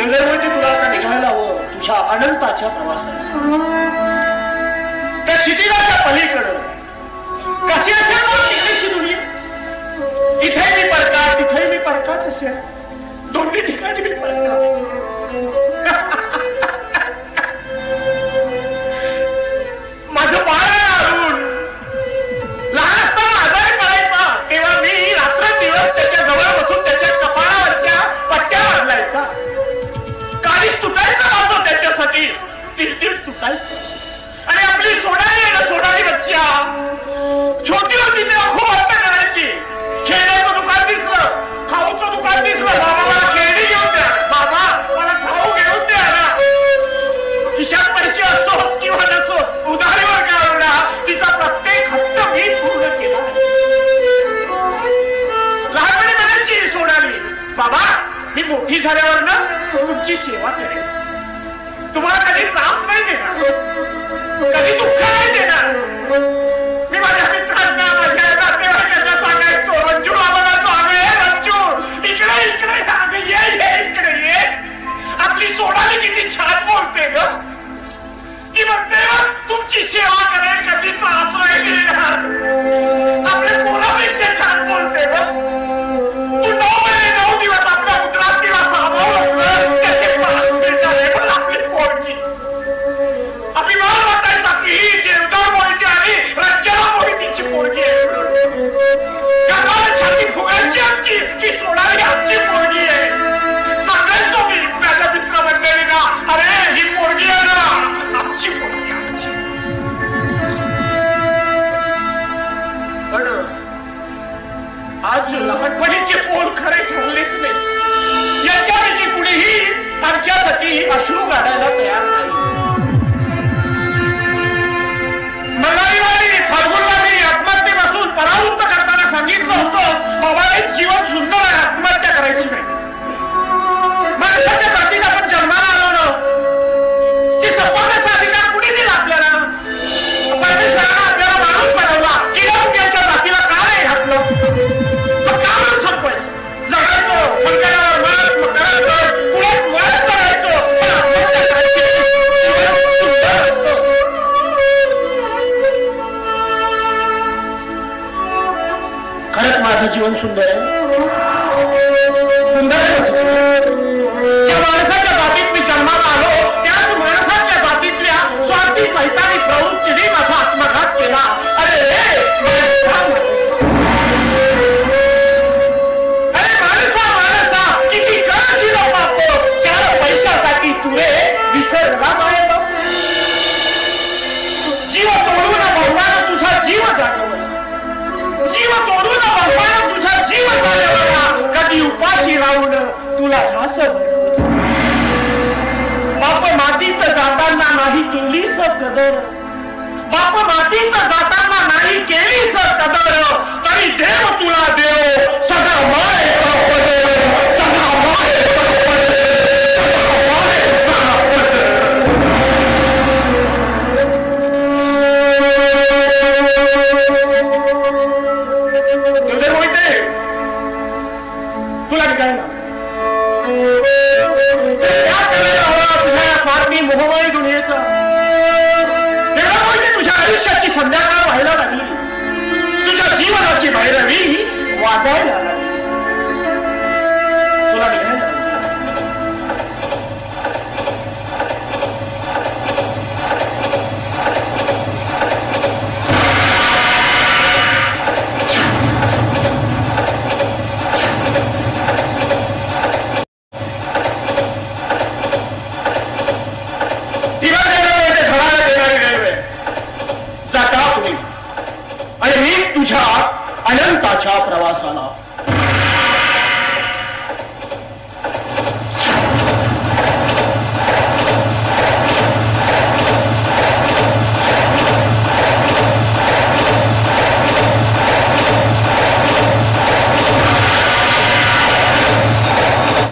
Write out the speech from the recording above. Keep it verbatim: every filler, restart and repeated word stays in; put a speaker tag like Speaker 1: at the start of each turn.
Speaker 1: गंधर्वती तुला आता निघायला हवं तुझ्या अनंताच्या प्रवासाला. त्या क्षितिजाच्या पलीकडं कशी असेल तिकडची दुनिया. इथे मी परका तिथे मी परकाच असेल. दोन्ही ठिकाणी मी परका. माझं बाळ अरुण लहान असताना आजारी पडायचा तेव्हा मी रात्र दिवस त्याच्या जवळ बसून त्याच्या कपाळावरच्या पट्ट्या बदलायचा. काळीच तुटायचा होतो त्याच्यासाठी. तिळतिळ तुटायचं. आणि आपली सोडाली ना सोडाली बच्चा छोटी होती तेव्हा खूप हट्ट करायची. खेळण्याचं दुकान दिसलं खाऊचं दुकान दिसलं बाबा मला खेळणी घेऊन द्या. बाबा मला खाऊ घेऊन द्या ना. खिशात पैसे असो किंवा नसो उधारीवर काढला तिचा प्रत्येक हट्ट मी पूर्ण केला. लहानपणी म्हणायची सोडाली बाबा मी मोठी झाल्यावर ना तुमची सेवा करेन. तुम्हाला कधी त्रास नाही देणार कधी दुःख नाही देणार. मी माझ्या मित्रांना माझ्या नातेवाईकांना सांगायचो रंजू आम्हाला स्वामी रंजू इकडे इकडे ये ये इकडे ये. आपली सोडाली किती छान बोलते ग. ती म्हणते तुमची सेवा करेन कधी त्रास नाही देणार. आपल्या मुलापेक्षा छान बोलते ग. तू नऊ महिने नऊ दिवस आपल्या उदरात तिला सामावलं त्याचे प्राण देणारे पण आपली पोरगी. अभिमान वाटायचा की ही देवदार मोहिती आणि रंजना मोहितीची पोरगी आहे. छाती फुगायची आमची की सोडाली आमची पोरगी आहे. सांगायचो मी माझ्या मित्र मंडळींना अरे ही पोरगी आहे ना आमची पोरगी आमची. पण आज लहानपणीचे पोर खरे ठरलेच नाही. याच्यापैकी कुणीही आमच्यासाठी अश्रू काढायला तयार नाही. मलाईवाडी फाल्गुनवाडी आत्महत्येपासून परावृत्त करताना सांगितलं होतं बाबाने जीवन सुंदर आहे आत्महत्या करायची नाही. माणसाच्या जातीत आपण जन्माला आलो ना की संपवण्याचा अधिकार कुणी दिला आपल्याला. परमेश्वरानं आपल्याला माणूस बनवला किंवा जातीला का नाही घातलं. का म्हणून संपवायचं जगायचं संकटावर मत करायचं पुढे मत करायचं पण आत्महत्या करायची सुंदर असतं. खरंच माझं जीवन सुंदर आहे. सुंदर आहे. ज्या माणसाच्या जातीत मी जन्माला आलो त्याच माणसाच्या जातीतल्या स्वार्थी सैतानी प्रवृत्तीने माझा आत्मघात केला. अरे अरे माणसा माणसा किती कळशी बापो चार पैशासाठी तुरे विसरला माय बाप. जीव तोडून भगवान तुझा जीव जागवला. जीव तोडून भगवान तुझा जीव जागवला. कधी उपाशी राहून तुला घास बाप मातीत जाताना नाही केलीस कदर. बाप मातीत जाताना नाही केलीस कदर तरी देव तुला देव सदा माय सदा माय तुला निघायला तुझ्या स्वार्थी मोहमय दुनियेचा तुझ्या आयुष्याची संध्याकाळ व्हायला लागली. तुझ्या जीवनाची भैरवी वाजायला लागली. तुला निघायला अनंताच्या प्रवासाला